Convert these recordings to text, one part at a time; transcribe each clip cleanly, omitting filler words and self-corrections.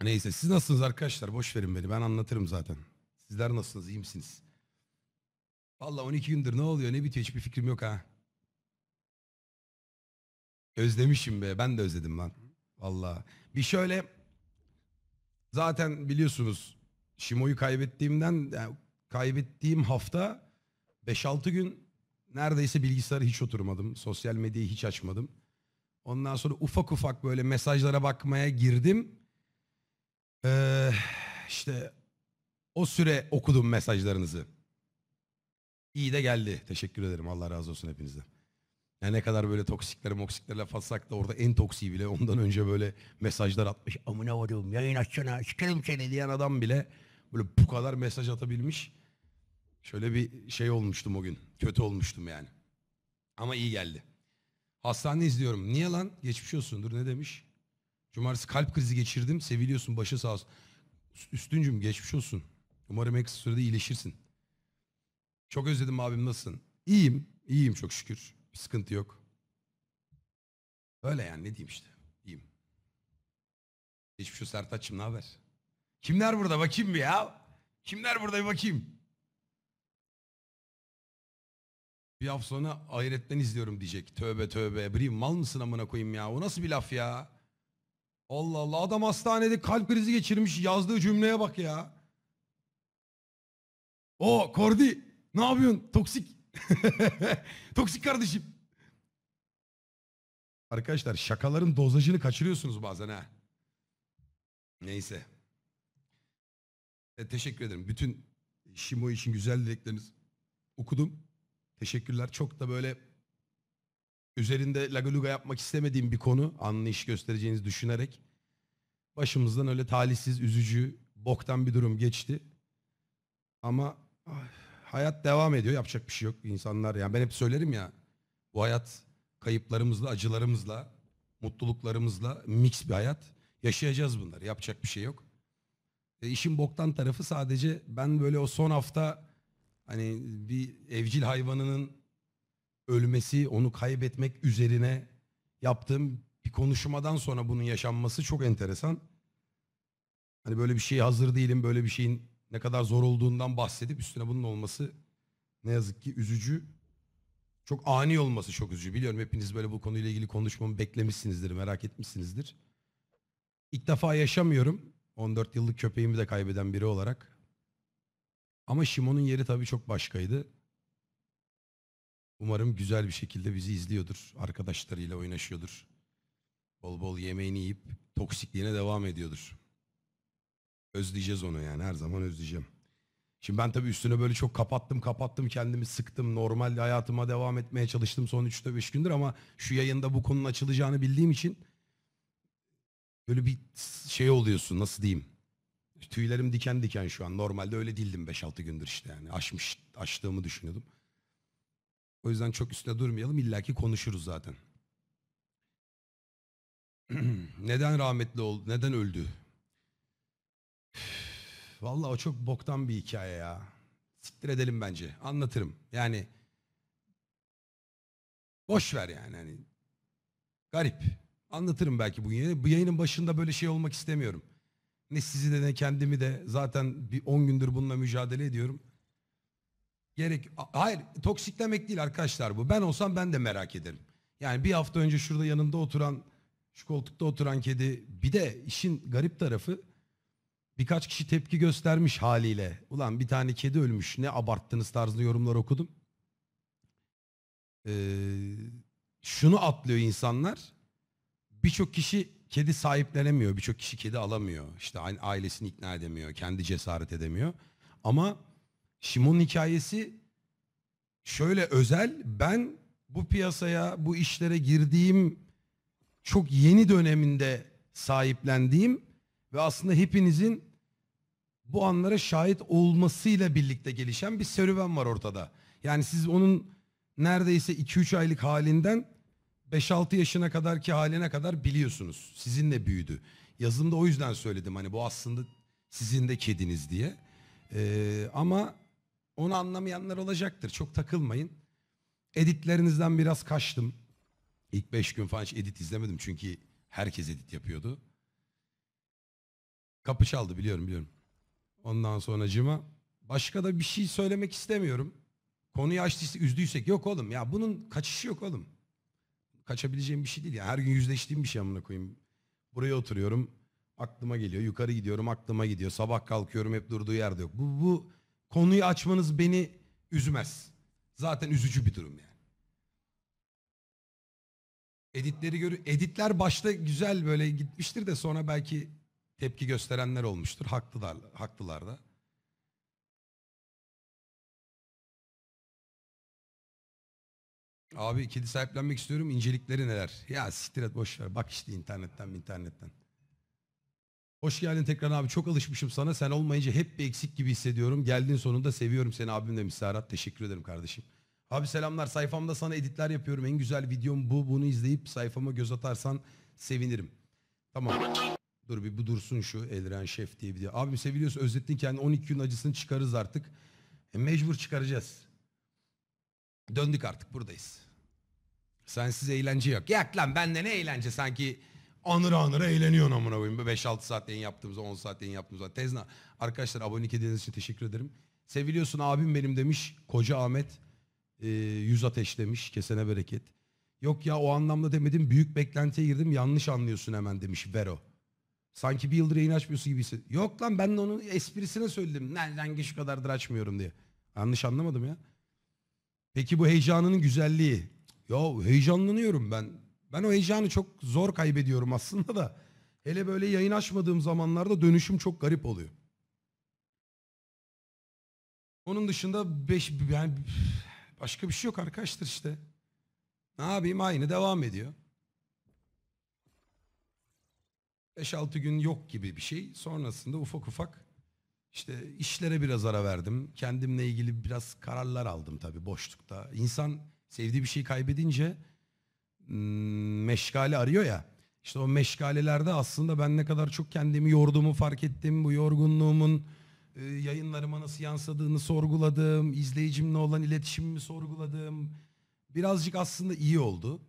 Neyse siz nasılsınız arkadaşlar? Boş verin beni. Ben anlatırım zaten. Sizler nasılsınız? İyi misiniz? Vallahi 12 gündür ne oluyor ne bitiyor hiçbir fikrim yok ha. Özlemişim be. Ben de özledim lan. Vallahi. Bir şöyle zaten biliyorsunuz Şimo'yu kaybettiğimden yani kaybettiğim hafta 5-6 gün neredeyse bilgisayara hiç oturmadım. Sosyal medyayı hiç açmadım. Ondan sonra ufak ufak böyle mesajlara bakmaya girdim. Ee, işte o süre okudum mesajlarınızı. İyi de geldi. Teşekkür ederim. Allah razı olsun hepinizden. Yani ne kadar böyle toksiklerle fatsak da orada en toksiği bile ondan önce böyle mesajlar atmış. Amına varıyorum yayın açsana çıkarım seni diyen adam bile böyle bu kadar mesaj atabilmiş. Şöyle bir şey olmuştum o gün. Kötü olmuştum yani. Ama iyi geldi. Hastane izliyorum. Niye lan? Geçmiş olsun. Dur ne demiş? Cumartesi kalp krizi geçirdim. Seviliyorsun başı sağ olsun. Üstüncüm geçmiş olsun. Umarım en kısa sürede iyileşirsin. Çok özledim abim nasılsın? İyiyim. İyiyim çok şükür. Bir sıkıntı yok. Öyle yani ne diyeyim işte. İyiyim. Geçmiş olsun Sertaç'cığım ne haber? Kimler burada bakayım bir ya? Kimler burada bir bakayım. Bir hafta sonra Hayret'ten izliyorum diyecek. Tövbe tövbe. Bri mal mısın amına koyayım ya? O nasıl bir laf ya? Allah Allah adam hastanede kalp krizi geçirmiş yazdığı cümleye bak ya. O Kordi ne yapıyorsun? Toksik. Toksik kardeşim. Arkadaşlar şakaların dozajını kaçırıyorsunuz bazen ha. Neyse. Teşekkür ederim. Bütün Şimo için güzel dileklerinizi okudum. Teşekkürler. Çok da böyle üzerinde lagaluga yapmak istemediğim bir konu. Anlayış göstereceğinizi düşünerek. Başımızdan öyle talihsiz, üzücü, boktan bir durum geçti. Ama hayat devam ediyor. Yapacak bir şey yok. İnsanlar yani ben hep söylerim ya. Bu hayat kayıplarımızla, acılarımızla, mutluluklarımızla mix bir hayat. Yaşayacağız bunları. Yapacak bir şey yok. İşin boktan tarafı sadece ben böyle o son hafta hani bir evcil hayvanının ölmesi, onu kaybetmek üzerine yaptığım bir konuşmadan sonra bunun yaşanması çok enteresan. Hani böyle bir şeye hazır değilim, böyle bir şeyin ne kadar zor olduğundan bahsedip üstüne bunun olması ne yazık ki üzücü. Çok ani olması çok üzücü. Biliyorum hepiniz böyle bu konuyla ilgili konuşmamı beklemişsinizdir, merak etmişsinizdir. İlk defa yaşamıyorum. 14 yıllık köpeğimi de kaybeden biri olarak. Ama Şimo'nun yeri tabii çok başkaydı. Umarım güzel bir şekilde bizi izliyordur. Arkadaşlarıyla oynaşıyordur. Bol bol yemeğini yiyip toksikliğine devam ediyordur. Özleyeceğiz onu yani her zaman özleyeceğim. Şimdi ben tabii üstüne böyle çok kapattım kendimi sıktım. Normal hayatıma devam etmeye çalıştım son 3-5 gündür ama şu yayında bu konunun açılacağını bildiğim için böyle bir şey oluyorsun nasıl diyeyim. Tüylerim diken diken şu an. Normalde öyle değildim 5-6 gündür işte yani. Açtığımı düşünüyordum. O yüzden çok üstüne durmayalım. İlla ki konuşuruz zaten. Neden rahmetli oldu? Neden öldü? Vallahi o çok boktan bir hikaye ya. Siktir edelim bence. Anlatırım. Yani boş ver yani. Hani garip. Anlatırım belki bu yayını. Bu yayının başında böyle şey olmak istemiyorum. Ne sizi de ne kendimi de zaten bir 10 gündür bununla mücadele ediyorum. Hayır toksiklemek değil arkadaşlar bu. Ben olsam ben de merak ederim. Yani bir hafta önce şurada yanında oturan, şu koltukta oturan kedi. Bir de işin garip tarafı birkaç kişi tepki göstermiş haliyle. Ulan bir tane kedi ölmüş ne abarttınız tarzında yorumlar okudum. Şunu atlıyor insanlar. Birçok kişi kedi sahiplenemiyor. Birçok kişi kedi alamıyor. İşte ailesini ikna edemiyor. Kendi cesaret edemiyor. Ama Şimon'un hikayesi şöyle özel. Ben bu piyasaya, bu işlere girdiğim çok yeni döneminde sahiplendiğim ve aslında hepinizin bu anlara şahit olmasıyla birlikte gelişen bir serüven var ortada. Yani siz onun neredeyse 2-3 aylık halinden 5-6 yaşına kadarki haline kadar biliyorsunuz. Sizinle büyüdü. Yazımda o yüzden söyledim hani bu aslında sizin de kediniz diye. Ama onu anlamayanlar olacaktır. Çok takılmayın. Editlerinizden biraz kaçtım. İlk 5 gün falan hiç edit izlemedim çünkü herkes edit yapıyordu. Kapı çaldı, biliyorum biliyorum. Ondan sonracığıma başka da bir şey söylemek istemiyorum. Konuyu açtıysa, üzdüysek, yok oğlum ya, bunun kaçışı yok oğlum. Kaçabileceğim bir şey değil ya. Her gün yüzleştiğim bir şey amına koyayım. Buraya oturuyorum, aklıma geliyor. Yukarı gidiyorum, aklıma gidiyor. Sabah kalkıyorum, hep durduğu yerde yok. Bu konuyu açmanız beni üzmez. Zaten üzücü bir durum yani. Editler başta güzel böyle gitmiştir de sonra belki tepki gösterenler olmuştur. Haklılar da. Abi kedi sahiplenmek istiyorum. İncelikleri neler? Ya siktir et, boş ver. Bak işte internetten. Hoş geldin tekrar abi. Çok alışmışım sana. Sen olmayınca hep bir eksik gibi hissediyorum. Geldiğin sonunda, seviyorum seni abim demiş Serhat. Teşekkür ederim kardeşim. Abi selamlar. Sayfamda sana editler yapıyorum. En güzel videom bu. Bunu izleyip sayfama göz atarsan sevinirim. Tamam. Dur bir bu dursun şu Elren Şef diye video. Abim seviliyorsa özettin kendini, 12 gün acısını çıkarırız artık. Mecbur çıkaracağız. Döndük artık, buradayız. Sensiz eğlence yok. Yak lan, bende ne eğlence, sanki anıra eğleniyorsun amına koyayım. 5-6 saat yayın yaptığımızda, 10 saat yayın yaptığımızda. Tezna. Arkadaşlar abonelik hediyeniz için teşekkür ederim. Seviliyorsun abim benim demiş. Koca Ahmet. 100 ateş demiş. Kesene bereket. Yok ya, o anlamda demedim. Büyük beklentiye girdim. Yanlış anlıyorsun hemen demiş Vero. Sanki bir yıldır yayın açmıyorsun gibi hissediyorum. Yok lan, ben de onun esprisine söyledim. Nereden şu kadardır açmıyorum diye. Yanlış anlamadım ya. Peki bu heyecanının güzelliği. Ya heyecanlanıyorum ben. Ben o heyecanı çok zor kaybediyorum aslında da. Hele böyle yayın açmadığım zamanlarda dönüşüm çok garip oluyor. Onun dışında yani başka bir şey yok arkadaşlar işte. Ne yapayım, aynı devam ediyor. 5-6 gün yok gibi bir şey. Sonrasında ufak ufak işte işlere biraz ara verdim. Kendimle ilgili biraz kararlar aldım tabii boşlukta. İnsan sevdiği bir şeyi kaybedince meşgale arıyor ya. İşte o meşgalelerde aslında ben ne kadar çok kendimi yorduğumu fark ettim. Bu yorgunluğumun yayınlarıma nasıl yansıdığını sorguladım. İzleyicimle olan iletişimimi sorguladım. Birazcık aslında iyi oldu.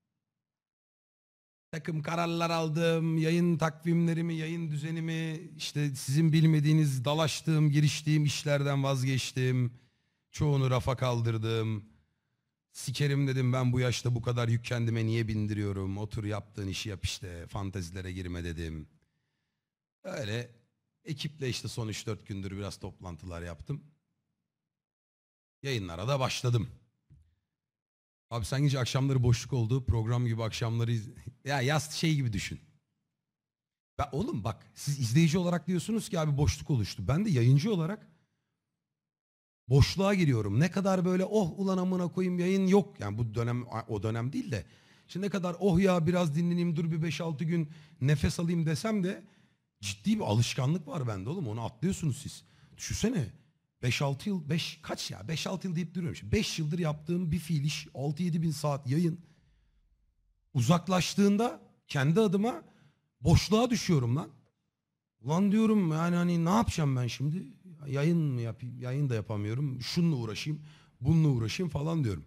Takım kararlar aldım. Yayın takvimlerimi, yayın düzenimi, işte sizin bilmediğiniz dalaştığım, giriştiğim işlerden vazgeçtim. Çoğunu rafa kaldırdım. Sikerim dedim, ben bu yaşta bu kadar yük kendime niye bindiriyorum? Otur yaptığın işi yap işte. Fantezilere girme dedim. Öyle ekiple işte son 3-4 gündür biraz toplantılar yaptım. Yayınlara da başladım. Abi sen gece akşamları boşluk olduğu program gibi akşamları ya yaz şey gibi düşün. Oğlum bak, siz izleyici olarak diyorsunuz ki abi boşluk oluştu. Ben de yayıncı olarak boşluğa giriyorum. Ne kadar böyle oh ulan amına koyayım yayın yok. Yani bu dönem, o dönem değil de. Şimdi ne kadar oh ya biraz dinleneyim, dur bir 5-6 gün nefes alayım desem de ciddi bir alışkanlık var bende oğlum. Onu atlıyorsunuz siz. Düşünsene 5-6 yıl, 5 kaç ya, 5-6 yıl deyip duruyorum. Şimdi 5 yıldır yaptığım bir fiil iş, 6-7 bin saat yayın. Uzaklaştığında kendi adıma boşluğa düşüyorum lan. Ulan diyorum yani hani ne yapacağım ben şimdi? Yayın mı yapayım? Yayın da yapamıyorum. Şununla uğraşayım, bununla uğraşayım falan diyorum.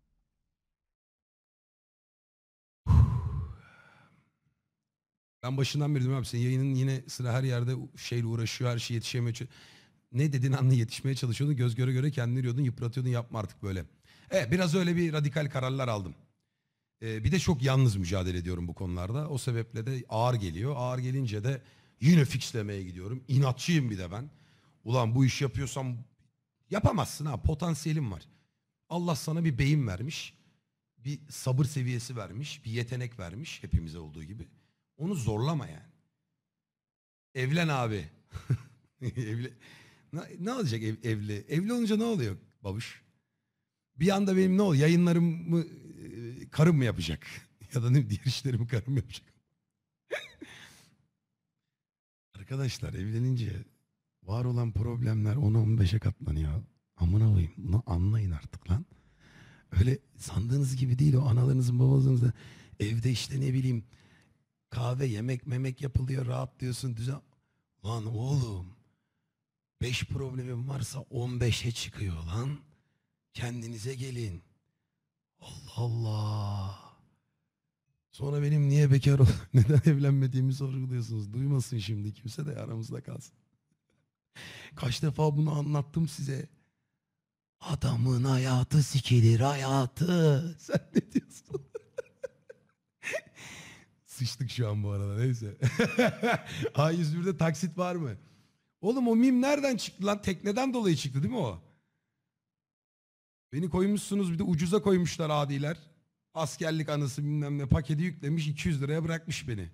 Ben başından beri diyorum abi, senin yayının yine sıra her yerde şeyle uğraşıyor, her şey yetişemiyor. Ne dediğin anla yetişmeye çalışıyordun, göz göre göre kendini yürüyordun, yıpratıyordun, yapma artık böyle. Evet, biraz öyle bir radikal kararlar aldım. Bir de çok yalnız mücadele ediyorum bu konularda. O sebeple de ağır geliyor. Ağır gelince de yine fixlemeye gidiyorum. İnatçıyım bir de ben. Ulan bu iş yapıyorsam yapamazsın ha, potansiyelim var. Allah sana bir beyin vermiş. Bir sabır seviyesi vermiş. Bir yetenek vermiş hepimize olduğu gibi. Onu zorlama yani. Evlen abi. Evli. Ne olacak evli? Evli olunca ne oluyor babuş? Bir anda benim ne oluyor? Yayınlarımı karım mı yapacak? Ya da ne, diğer işlerimi karım mı yapacak? Arkadaşlar evlenince var olan problemler 10-15'e katlanıyor. Amına koyayım. Bunu anlayın artık lan. Öyle sandığınız gibi değil, o analarınızın babalarınızın evde işte ne bileyim kahve yemek memek yapılıyor, rahatlıyorsun düzen. Lan oğlum 5 problemim varsa 15'e çıkıyor lan. Kendinize gelin. Allah Allah. Sonra benim niye bekar neden evlenmediğimi sorguluyorsunuz. Duymasın şimdi kimse de aramızda kalsın. Kaç defa bunu anlattım size. Adamın hayatı sikilir hayatı. Sen ne diyorsun? Sıçtık şu an bu arada neyse. A101'de taksit var mı? Oğlum o mim nereden çıktı lan? Tekneden dolayı çıktı değil mi o? Beni koymuşsunuz bir de ucuza koymuşlar adiler. Askerlik anısı bilmem ne paketi yüklemiş 200 liraya bırakmış beni.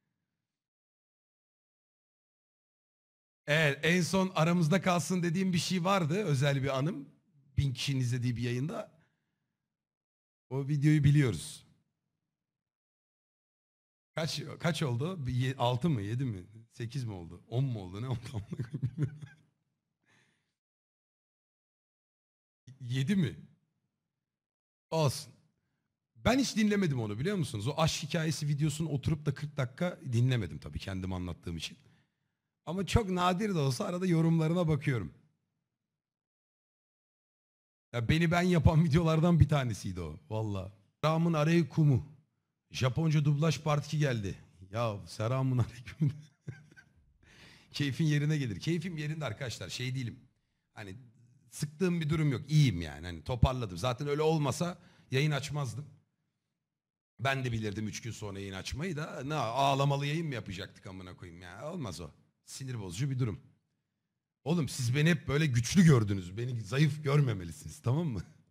Evet en son aramızda kalsın dediğim bir şey vardı. Özel bir anım. 1000 kişinin izlediği bir yayında. O videoyu biliyoruz. Kaç oldu? 6 mı 7 mi 8 mi oldu? 10 mu oldu ne oldu? 7 mi? Olsun. Ben hiç dinlemedim onu biliyor musunuz? O aşk hikayesi videosunu oturup da 40 dakika dinlemedim tabii kendim anlattığım için. Ama çok nadir de olsa arada yorumlarına bakıyorum. Ya beni ben yapan videolardan bir tanesiydi o. Valla. Selamun aleyküm. Japonca dublaj part 2 geldi. Ya selamun aleyküm. Keyfin yerine gelir. Keyfim yerinde arkadaşlar. Şey değilim. Hani sıktığım bir durum yok. İyiyim yani. Hani toparladım. Zaten öyle olmasa yayın açmazdım. Ben de bilirdim 3 gün sonra yayın açmayı da. Ne ağlamalı yayın mı yapacaktık amına koyayım ya. Olmaz o. Sinir bozucu bir durum. Oğlum siz beni hep böyle güçlü gördünüz. Beni zayıf görmemelisiniz tamam mı?